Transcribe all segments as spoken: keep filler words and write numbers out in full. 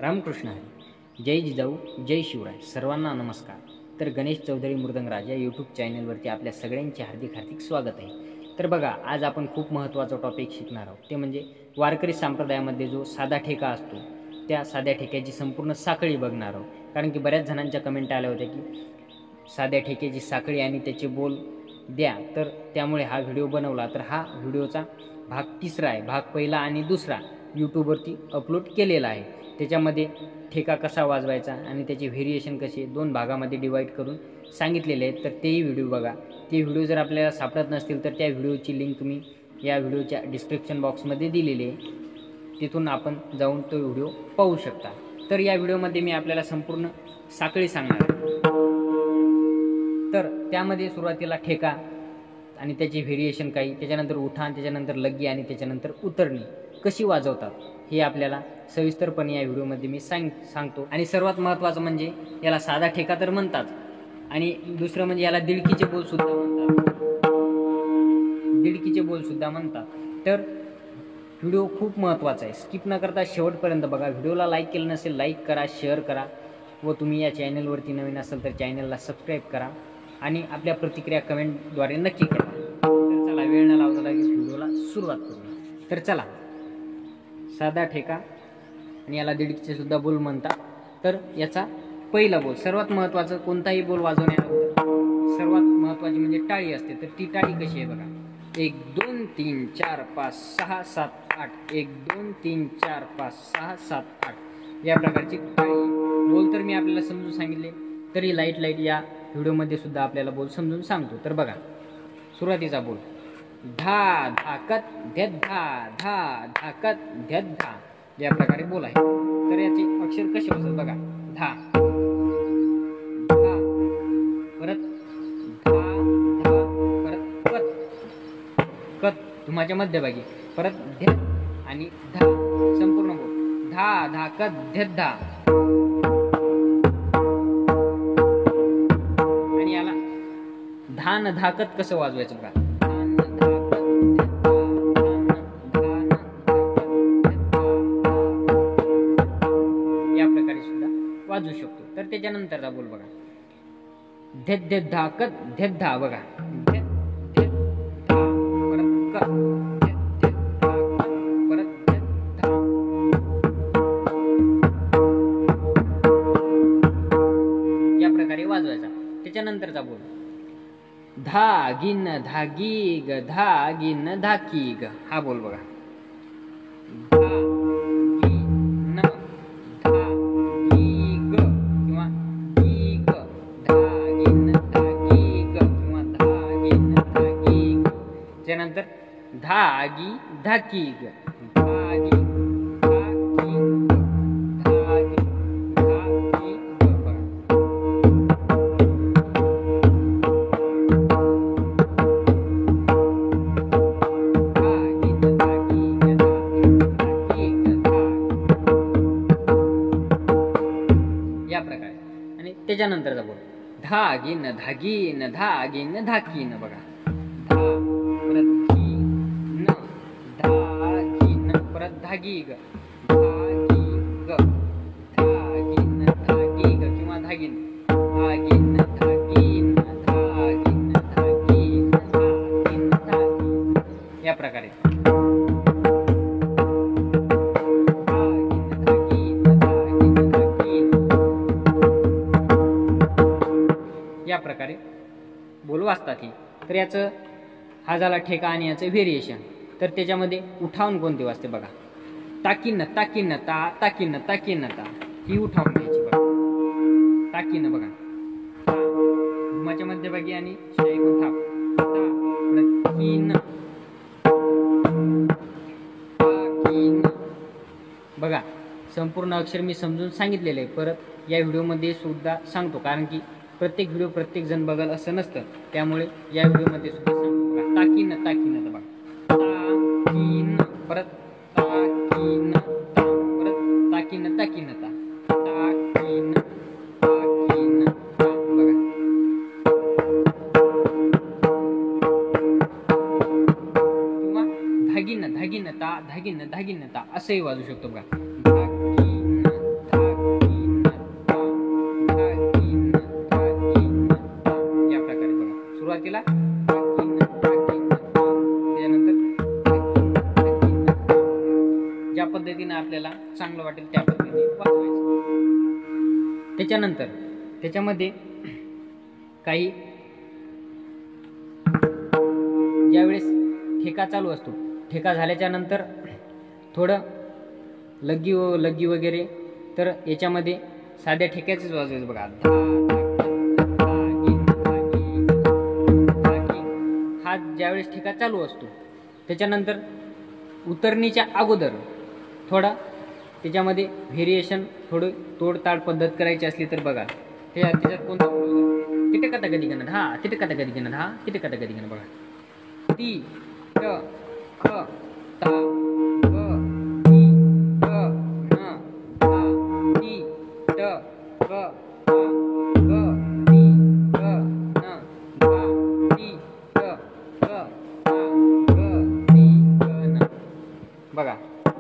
रामकृष्ण हरी. जय जिजाऊ, जय शिवराय. सर्वांना नमस्कार. तर गणेश चौधरी मृदंगराज या यूट्यूब चॅनलवरती आपल्या सगळ्यांचे हार्दिक हार्दिक स्वागत आहे. तर बघा, आज आपण खूप महत्त्वाचा टॉपिक शिकणार आहोत. ते म्हणजे वारकरी संप्रदायामध्ये जो साधा ठेका असतो त्या साध्या ठेक्याची संपूर्ण साखळी बघणार आहोत. कारण की बऱ्याच जणांच्या कमेंट आल्या होत्या की साध्या ठेक्याची साखळी आणि त्याचे बोल द्या. तर त्यामुळे हा व्हिडिओ बनवला. तर हा व्हिडिओचा भाग तिसरा आहे. भाग पहिला आणि दुसरा यूट्यूबवरती अपलोड केलेला आहे. त्याच्यामध्ये ठेका कसा वाजवायचा आणि त्याचे व्हेरिएशन कसे दोन भागामध्ये डिवाईड करून सांगितलेले आहेत. तर तेही व्हिडिओ बघा. ते व्हिडिओ जर आपल्याला सापडत नसतील तर त्या व्हिडिओची लिंक मी या व्हिडिओच्या डिस्क्रिप्शन बॉक्समध्ये दिलेली आहे. तिथून आपण जाऊन तो व्हिडिओ पाहू शकता. तर या व्हिडिओमध्ये मी आपल्याला संपूर्ण साखळी सांगणार आहे. तर त्यामध्ये सुरुवातीला ठेका आणि त्याचे व्हेरिएशन काही, त्याच्यानंतर उठाण, त्याच्यानंतर लग्गी आणि त्याच्यानंतर उतरणी कशी वाजवतात हे आपल्याला सविस्तरपणे या व्हिडिओमध्ये मी सांग सांगतो आणि सर्वात महत्त्वाचं म्हणजे याला साधा ठेका तर म्हणतात आणि दुसरं म्हणजे याला दिडकीचे बोलसुद्धा म्हणतात. दिडकीचे बोलसुद्धा म्हणतात. तर व्हिडिओ खूप महत्त्वाचा आहे. स्किप न करता शेवटपर्यंत बघा. व्हिडिओला लाईक केलं नसेल लाईक करा, शेअर करा व तुम्ही या चॅनलवरती नवीन असाल तर चॅनलला सबस्क्राईब करा आणि आपल्या प्रतिक्रिया कमेंटद्वारे नक्की करा. तर चला, वेळ न लावता लगेच व्हिडिओला सुरुवात करूया. तर चला, साधा ठेका आणि याला दीडकीचे सुद्धा बोल म्हणतात. तर याचा पहिला बोल, सर्वात महत्त्वाचं, कोणताही बोल वाजवण्याअगोदर सर्वात महत्त्वाची म्हणजे टाळी असते. तर ती टाळी कशी आहे बघा. एक दोन तीन चार पाच सहा सात आठ, एक दोन तीन चार पाच सहा सात आठ या प्रकारची टाळी. बोल तर मी आपल्याला समजून सांगितले, तरी लाईट लाईट या व्हिडिओमध्ये सुद्धा आपल्याला बोल समजून सांगतो. तर बघा, सुरुवातीचा बोल धा धाकत ध्यत धा, धा धाकत ध्यत धा या प्रकारे बोल आहे. तर याचे अक्षर कसे होतात बघा. धा धा, परत धा धा, परत कत कत धुमाच्या मध्यभागी, परत ध्यत आणि धा, संपूर्ण बोल धा धाकत ध्यत धा. आणि याला धान धाकत कसं वाजवायचं बघा. वाजवू शकतो. तर त्याच्यानंतरचा बोल बघा. ध्यत ध्यत धाकत ध्यत धा बघा. ध्यत ध्यत धा, परत क, ध्यत ध्यत धाकत, परत ध्यत धा. या प्रकारे वाजवायचा. त्याच्यानंतरचा बोल धागिन धागी ग, धागिन धाकी ग हा बोल बघा. त्यानंतर धागी धाकी ग, धागी धाकी ग, धागी धाकी ग बघा. धागी धाकी ग, धागी ग धा या प्रकारे. आणि त्याच्यानंतरचा बोल धागीन धागीन धागीन धाकीन बघा. धागी ग, धागी ग, धागीन धागी ग किंवा धागीन, धागीन धागीन धागीन धागीन धागीन धागी या प्रकारे. धागीन धागीन धागीन धागीन या प्रकारे बोल वाजतात ही. तर याचं हा झाला ठेका आणि याचं व्हेरिएशन. तर त्याच्यामध्ये उठावून कोणती वाजते बघा. ताकीन ताकीन ता, ताकीन ताकीन ता ही उठावून घ्यायची बघा. ताकीन बघा, धुमाच्या मध्यभागी आणि शाईकून थाप, ताकीन ताकीन बघा. संपूर्ण अक्षर मी समजून सांगितलेले आहे. परत या व्हिडिओमध्ये सुद्धा सांगतो, कारण की प्रत्येक व्हिडिओ प्रत्येक जण बघल असं नसतं. त्यामुळे या व्हिडिओमध्ये सुद्धा सांगतो बघा. ताकीन ताकीन बघा. ताकीन, परत ताकीन ता, परत ताकीन ताकीन ता, ताकीन ताकीन ता बघा. किंवा धागीन धागीन ता, धागीन धागीन ता असंही वाजू शकतो बघा. धागीन ता आपल्याला चांगलं वाटेल त्या पद्धतीने वाजवायचं. त्याच्यानंतर त्याच्यामध्ये काही ज्यावेळेस ठेका चालू असतो, ठेका झाल्याच्या नंतर थोडं लग्गी व लग्गी वगैरे, तर याच्यामध्ये साध्या ठेक्याचेच वाजवायचं बघा. हा ज्यावेळेस ठेका चालू असतो त्याच्यानंतर उतरणीच्या अगोदर थोडा त्याच्यामध्ये व्हेरिएशन, थोडं तोडताड पद्धत करायची असली तर बघा त्या त्याच्यात कोणता तिथे कथा कधी घेणं हा तिथे कथा कधी घेणं हा तिथे कथा कधी घेणं बघा. ती ट ख ता ग ती ग न धा ती ट ग ता ग ती ग न धा ती ट ग ता ग ती ग न बघा.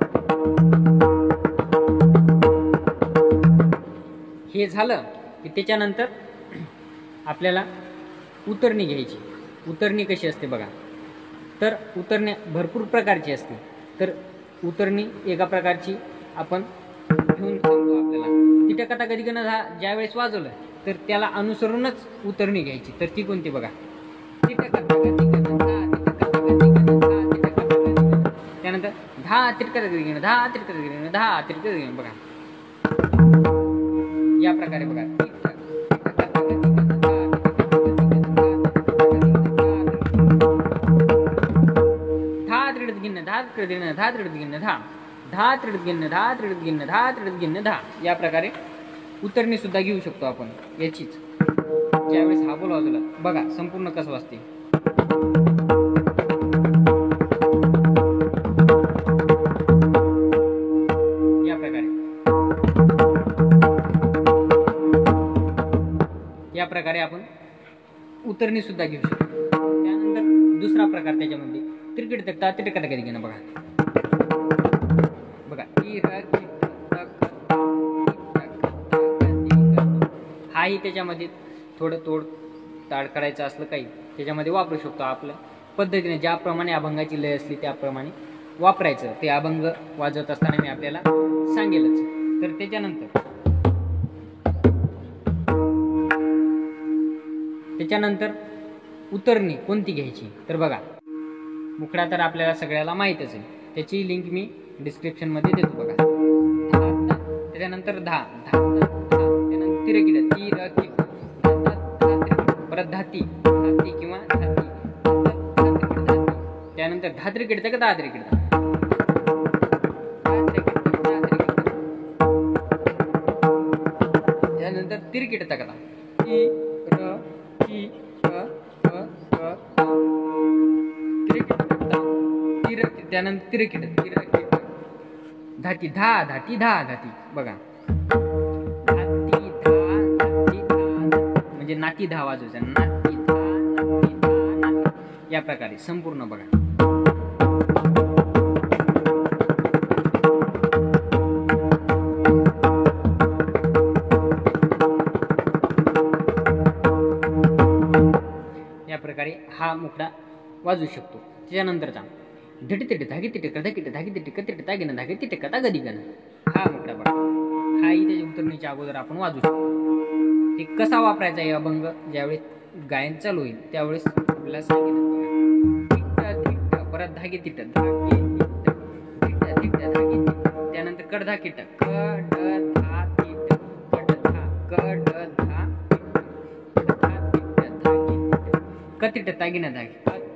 हे झालं की त्याच्यानंतर आपल्याला उतरणी घ्यायची. उतरणी कशी असते बघा, तर उतरण्या भरपूर प्रकारची असते. तर उतरणी एका प्रकारची आपण घेऊन सांगतो आपल्याला. तिथे कथा कधी कधी ज्या वेळेस वाजवलं तर त्याला अनुसरूनच उतरणी घ्यायची. तर ती कोणती बघा, तिथे कथा कधी कधी त्यानंतर दहा तिरकत घेणं दहा तिरकत घेणं दहा तिरकत घेणं बघा. या प्रकारे बघा. दहा त्रिडत गिन्न दहा त्रिडत गिन्न दहा त्रिडत गिन्न दहा दहा त्रिडत गिन्न दहा त्रिडत गिन्न दहा त्रिडत गिन्न दहा. या प्रकारे उतरणी सुद्धा घेऊ शकतो आपण याचीच. ज्यावेळेस हा बोल वाजवला बघा संपूर्ण कसं वाजते. या प्रकारे या प्रकारे आपण उतरणी सुद्धा घेऊ शकतो. त्यानंतर दुसरा प्रकार त्याच्यामध्ये तिरकट तक्ता तिरकट कधी घेणं बघा. बघा हाही त्याच्यामध्ये थोडं तोड ताड करायचं असलं काही त्याच्यामध्ये वापरू शकतो. आपल्या पद्धतीने ज्याप्रमाणे अभंगाची लय असली त्याप्रमाणे वापरायचं. ते अभंग वाजवत असताना मी आपल्याला सांगेलच. तर त्याच्यानंतर त्याच्यानंतर उतरणी कोणती घ्यायची तर बघा, मुखडा तर आपल्याला सगळ्याला माहीतच आहे, त्याची लिंक मी डिस्क्रिप्शनमध्ये देतो बघा. त्याच्यानंतर दहा दहा त्यानंतर तिरकिट ती र की परत धाती धाती किंवा धाती त्यानंतर दहा त्रिकिट का दहा त्रिकिट त्यानंतर तिरकिट तकदा ती र की त्यानंतर तिरकिट तिरकिट धाती धा धाती धा धाती बघा. धाती धा धाती धा म्हणजे नाती धा वाजवायचा. नाती धा नाती धा नाती या प्रकारे संपूर्ण बघा. या प्रकारे हा मुखडा वाजवू शकतो. त्याच्यानंतरचा धटी तिटे धागे तिटे कधा किटे धागे तिटे कतिटे तागिनं धागे तिटे कथा गदी गण हा मुखडा बघा. हाही त्याच्या उतरणीच्या अगोदर आपण वाजवू शकतो. ते कसा वापरायचा आहे अभंग ज्यावेळेस गायन चालू होईल त्यावेळेस आपल्याला सांगितलं. परत धागे तिट धागे तिट तिट धागे त्यानंतर कडधा किट कड धा तिट कड धा कड धा कड धा तिट धागे कतिट तागिनं धागे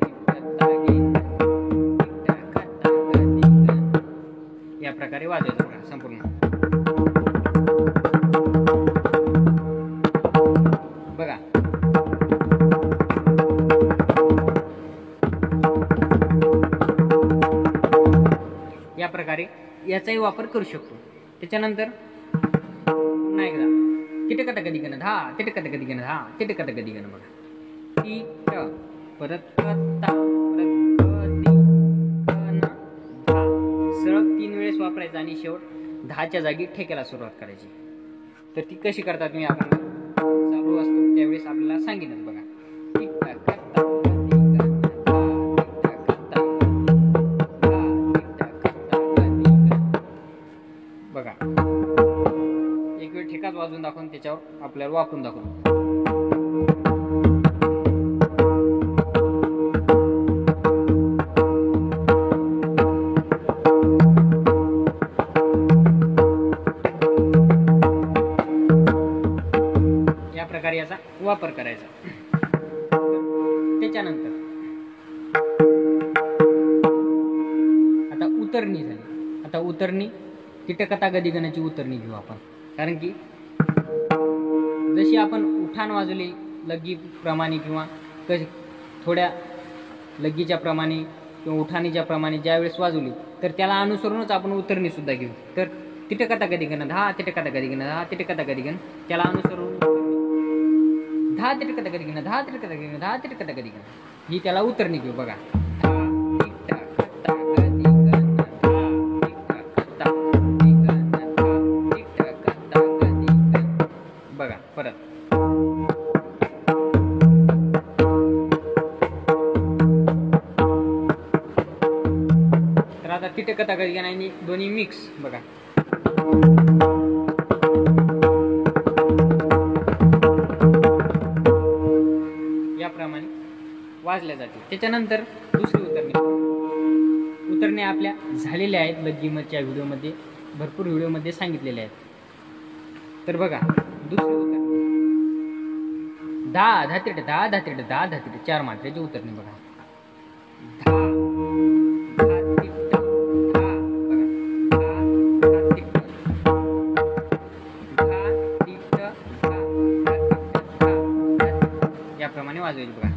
या प्रकारे वाजवायचं बघा संपूर्ण. बघा या प्रकारे याचाही वापर करू शकतो. त्याच्यानंतर पुन्हा एकदा तिथे कथा कधी घेणं दहा तिथे कथा कधी घेणं दहा तिथे कथा कधी घेणं बघा. ती परत कथा सरळ तीन वेळेस वापरायचं आणि शेवट दहाच्या जागी ठेक्याला सुरुवात करायची. तर ती कशी करतात मी आपण चालू असतो त्यावेळेस आपल्याला सांगितलं बघा. आपल्याला वापरून दाखवतो. या प्रकारे याचा वापर करायचा. त्याच्यानंतर आता उतरणी झाली. आता उतरणी तिटकथा गदिगणाची उतरणी घेऊ आपण. कारण की जशी आपण उठाण वाजवली लग्गी प्रमाणे किंवा कशी थोड्या लग्गीच्या प्रमाणे किंवा उठाणीच्या प्रमाणे ज्यावेळेस वाजवली तर त्याला अनुसरूनच आपण उतरणी सुद्धा घेऊ. तर तिटकथा गदिगण दहा तिटकथा गदिगण दहा तिटकथा गदिगण त्याला अनुसरून दहा तिटकथा गदिगण दहा तिटकथा गदिगण दहा तिटकथा गदिगण ही त्याला उतरणी घेऊ. बघा बघा परत तर आता तिटकथा गदिगण आणि दोन्ही मिक्स. बघा याप्रमाणे वाजल्या जाते. त्याच्यानंतर दुसरी उतरणी. उतरणे आपल्या झालेल्या आहेत लग्गीमच्या व्हिडिओमध्ये भरपूर व्हिडिओमध्ये सांगितलेले आहेत. तर बघा दुसरी उतरणी दहा धातिट दहा धातिट दहा धातिट चार मात्रेची उतरणी. बघा दहा धातिट दहा. बघा धातिट दहा धातिट दहा याप्रमाणे वाजवायची. बघा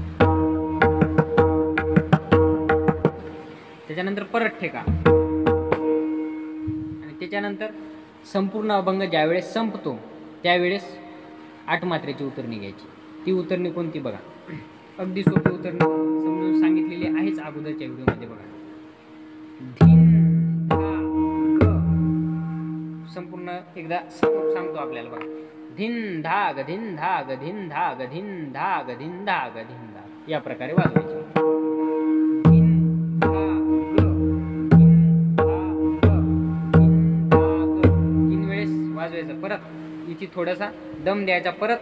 त्याच्यानंतर परत ठेका आणि त्याच्यानंतर संपूर्ण अभंग ज्यावेळेस संपतो त्यावेळेस आठ मात्रेची उतरणी घ्यायची. ती उतरणी कोणती? बघा अगदी सोपी उतरणी समजून सांगितलेली आहेच अगोदरच्या व्हिडिओमध्ये. बघा धिन धा ग संपूर्ण एकदा सांगतो आपल्याला. बघा धिन धाग धिन धाग धिन धाग धिन धाग धिन धाग धिन धाग या प्रकारे वाजवायची. वाजवायचं. परत इथे थोडासा दम द्यायचा. परत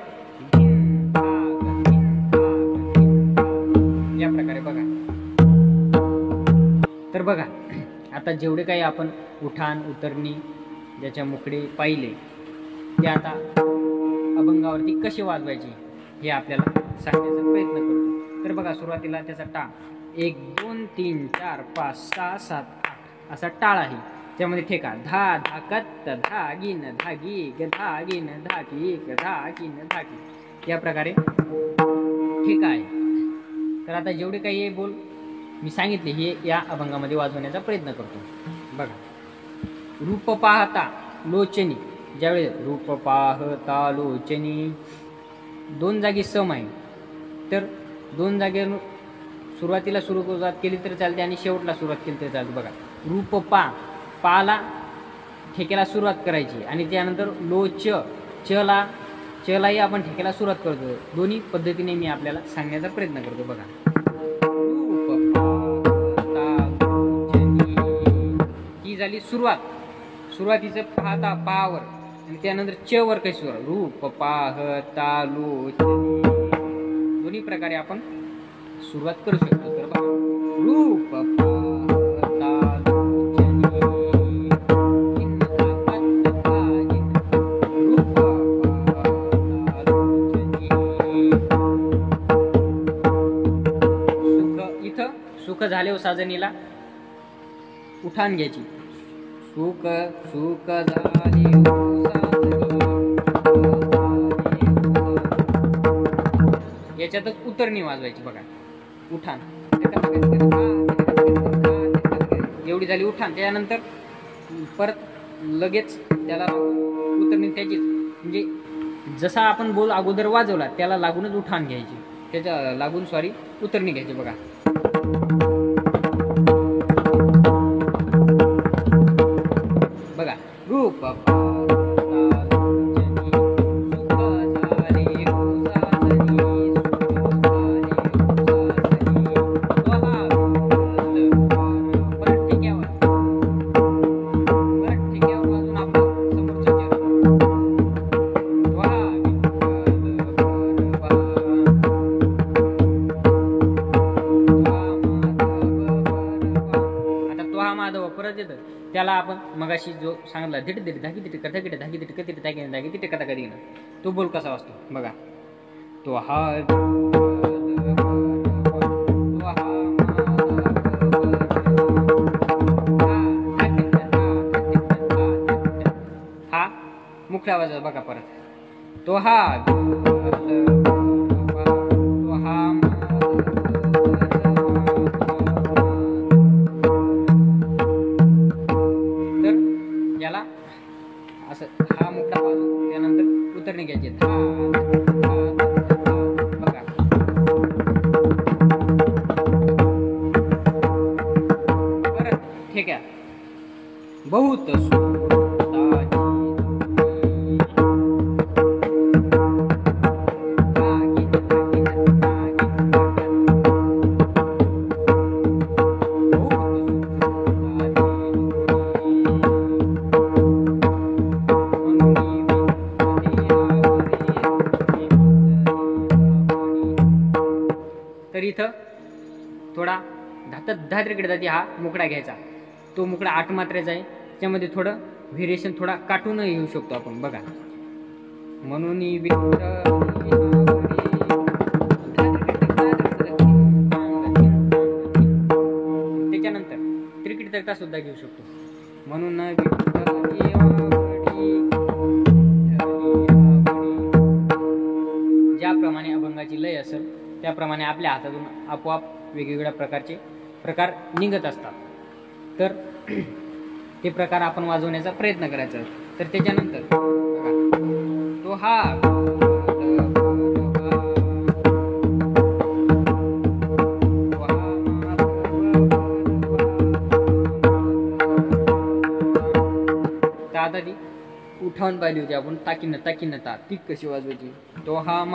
या प्रकारे. बघा तर बघा आता जेवढे काही आपण उठाण उतरणी ज्याच्या मुकडे पाहिले ते आता अभंगावरती कसे वाजवायचे हे आपल्याला सांगण्याचा प्रयत्न करतो. तर बघा सुरुवातीला त्याचा टाळ एक दोन तीन चार पाच सहा सात आठ असा टाळ आहे. त्यामध्ये ठेका धा धाकत धागीन धागी ग धागीन धागी ग धागीन धागी या प्रकारे ठेका आहे. तर आता जेवढे काही हे बोल मी सांगितले हे या अभंगामध्ये वाजवण्याचा प्रयत्न करतो. बघा रूप पाहता लोचनी ज्यावेळेस रूप पाहता लोचनी दोन जागी सम आहे. तर दोन जागे सुरुवातीला सुरुवात केली तर चालते आणि शेवटला सुरुवात केली तर चालते. बघा रूप पा पाला ठेक्याला सुरुवात करायची आणि त्यानंतर लो च चला चलाही आपण ठेक्याला सुरुवात करतो. दोन्ही पद्धतीने मी आपल्याला सांगण्याचा प्रयत्न करतो. बघा ही झाली सुरुवात. सुरुवातीचं पाहता पावर आणि त्यानंतर च वर कशी सुरुवात रूप पाहता लो दोन्ही प्रकारे आपण सुरुवात करू शकतो. तर बघा रूप सुख झाले साजनीला उठाण घ्यायची. सुख सुख झाले याच्यातच उतरणी वाजवायची. बघा उठाण एवढी झाली उठाण. त्यानंतर परत लगेच त्याला उतरणी त्याची म्हणजे जसा आपण बोल अगोदर वाजवला त्याला लागूनच उठाण घ्यायची. त्याच्या लागून सॉरी उतरणी घ्यायची. बघा बघा रूप त्याला आपण मगाशी जो सांगितला धिट धिट धाकी धिट कथा धिट धाकी धिट कधी धाकी धाकी धिट कथा कधी तो बोल कसा वाजतो बघा. तो हा हा मुख्य आवाज बघा परत. तो हा तो हा तर याला असं हा मुख्य आवाज त्यानंतर उतरणे घ्यायचे. बघा परत ठीक आहे. बहुत तर इथं थोडा धातत दहा तिकडे जाती हा मुकडा घ्यायचा. तो मुकडा आठ मात्रेचा आहे. त्यामध्ये थोडं व्हेरिएशन थोडा काटून येऊ शकतो आपण बघा. म्हणून त्याच्यानंतर त्रिकीट तक्ता सुद्धा घेऊ शकतो. म्हणून ज्याप्रमाणे अभंगाची लय असेल त्याप्रमाणे आपल्या हातातून आपोआप वेगवेगळ्या प्रकारचे प्रकार निघत असतात. तर ते प्रकार आपण वाजवण्याचा प्रयत्न करायचा. तर त्याच्यानंतर तो हा आता ती उठावून पाहिली होती आपण ताकीनं ताकीनं ता ती कशी वाजवायची. तो हा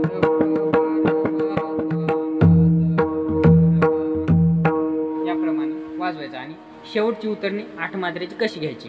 वाजवायचा आणि शेवटची उतरणी आठ मात्रेची कशी घ्यायची.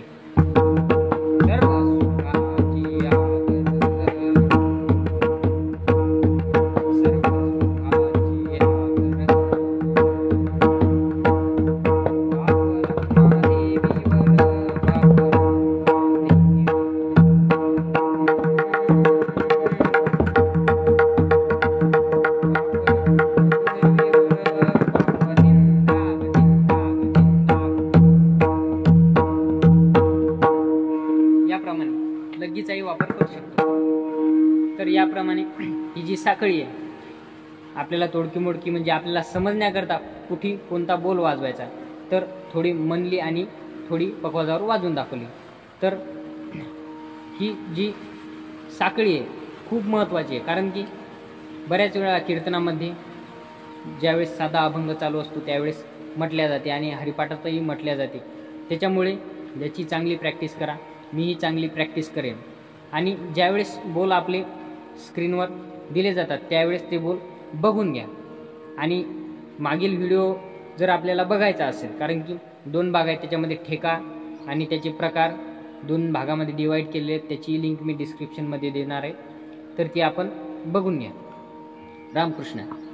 लगीचाही वापर करू शकतो. तर याप्रमाणे ही जी साखळी आहे आपल्याला तोडकी मोडकी म्हणजे आपल्याला समजण्याकरता कुठे कोणता बोल वाजवायचा तर थोडी म्हणली आणि थोडी पकवाजावर वाजवून दाखवली. तर ही जी साखळी आहे खूप महत्त्वाची आहे. कारण की बऱ्याच वेळा कीर्तनामध्ये ज्यावेळेस साधा अभंग चालू असतो त्यावेळेस म्हटल्या जाते आणि हरिपाठातही म्हटल्या जाते. त्याच्यामुळे याची चांगली प्रॅक्टिस करा. मीही चांगली प्रॅक्टिस करेन. आणि ज्यावेळेस बोल आपले स्क्रीनवर दिले जातात त्यावेळेस ते बोल बघून घ्या. आणि मागील व्हिडिओ जर आपल्याला बघायचा असेल कारण की दोन भाग आहेत त्याच्यामध्ये ठेका आणि त्याचे प्रकार दोन भागामध्ये डिवाईड केलेले आहेत. त्याची लिंक मी डिस्क्रिप्शनमध्ये देणार आहे. तर ती आपण बघून घ्या. रामकृष्ण.